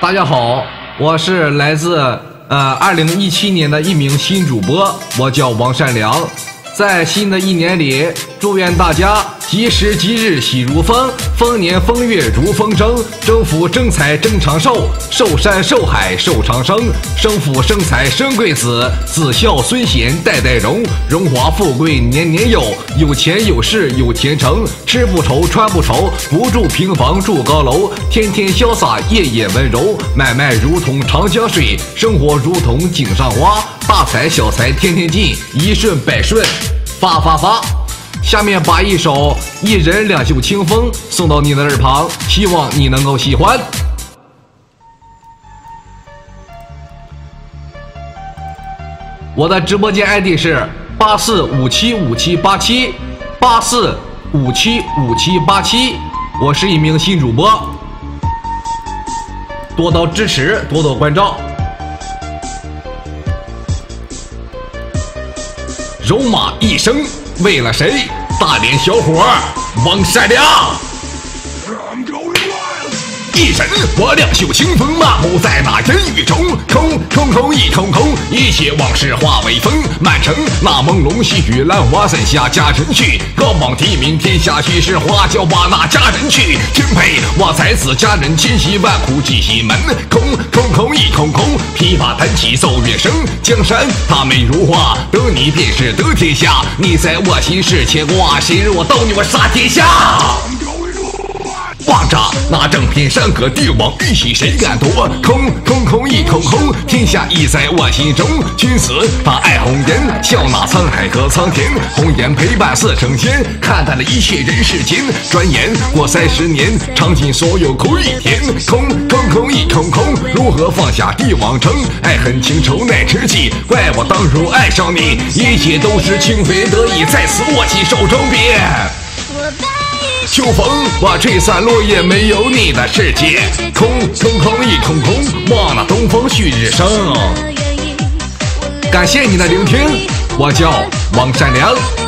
大家好，我是来自2017年的一名新主播，我叫王善良。在新的一年里，祝愿大家吉时吉日喜如风，丰年丰月如风生，征福征财争长寿，寿山寿海寿长生，生福生财生贵子，子孝孙贤代代荣，荣华富贵年年有，有钱有势有前程，吃不愁穿不愁，不住平房住高楼，天天潇洒夜夜温柔，买卖如同长江水，生活如同井上花，大财小财天天进，一顺百顺发发发。下面把一首《一人两袖清风》送到你的耳旁，希望你能够喜欢。我的直播间 ID 是84575787，84575787，我是一名新主播，多多支持，多多关照。戎马一生为了谁？大连小伙王善良。一人我两袖清风，漫步在那人雨中，空一空，一切往事化为风，满城那朦胧细雨，兰花伞下佳人去，高望提名天下虚实，花轿把那佳人去，钦佩我才子佳人，千辛万苦进西门，空一空，琵琶弹起奏乐声，江山她美如画，得你便是得天下，你在我心是牵挂，谁若斗你我杀天下。望着那正片山河帝王玉玺，谁敢夺？空一空，天下已在我心中。君子他爱红颜，笑纳沧海和苍天。红颜陪伴似成仙，看淡了一切人世间。转眼过30年，尝尽所有苦与甜。空一空，如何放下帝王城？爱恨情仇奈知己，怪我当初爱上你，一切都是情非得已，在此握起手中别。秋风我吹散落叶，没有你的世界，空一空，望那东方旭日升。感谢你的聆听，我叫王善良。